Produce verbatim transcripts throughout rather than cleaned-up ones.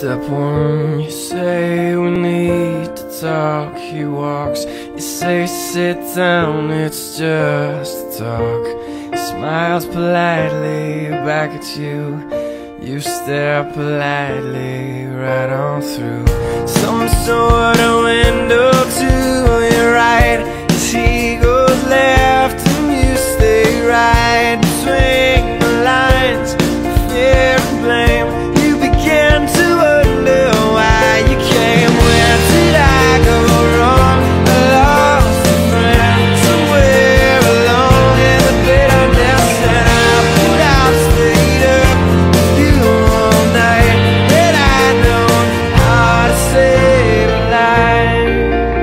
Step one, you say we need to talk. He walks, you say sit down, it's just a talk. He smiles politely back at you. You stare politely right on through some sort of window to your right. As he goes left and you stay right, between the lines, fear and blame. You begin to wonder why you came. Where did I go wrong? I lost a friend somewhere along in the bitterness, and I put out, stayed up with you all night. And I know how to save a life.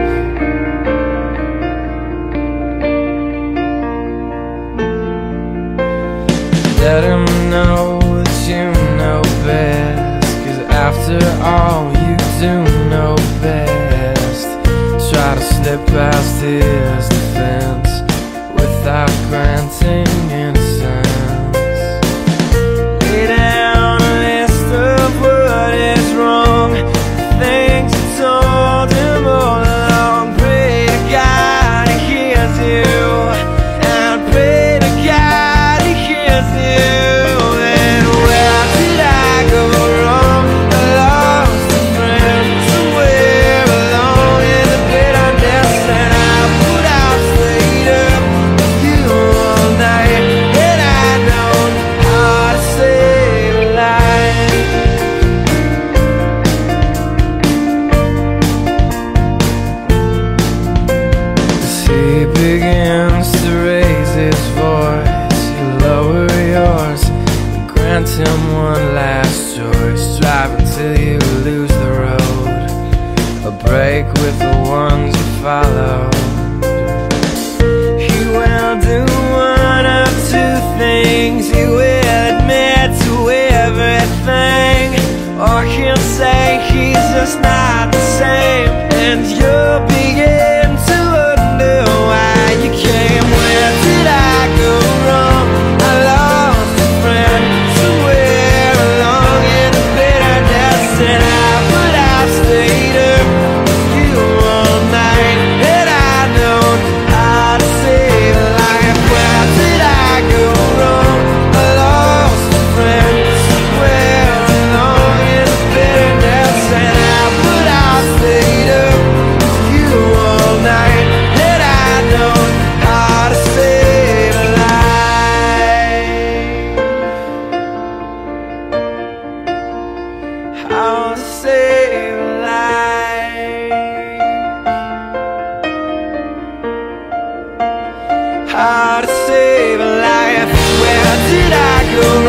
Let him know that you know best, 'cause after all you do know best. Try to slip past his defense without granting innocence. Lay down a list of what is wrong, things you told him all along. Pray to God he hears you, and pray to God he hears you. And where did I go wrong? I lost a friend somewhere along in the bitterness, and I put out, stayed up with you all night. And I know how to save a life. As he begins to raise his voice, you lower yours and grant him one last choice. Drive until you lose the road, a break with the ones you follow. He will do one of two things. He will admit to everything, or he'll say he's just not the same, and you'll begin to wonder why you came. Where did I go wrong? I lost a friend somewhere along in the bitterness, and I put out, stayed up with you all night. And I know how to save a life. Where did I go wrong? I lost a friend somewhere along in the bitterness, and I put out, stayed up with you all night. And I know how to save a life. How to save a life. How to save a life. Where did I go wrong?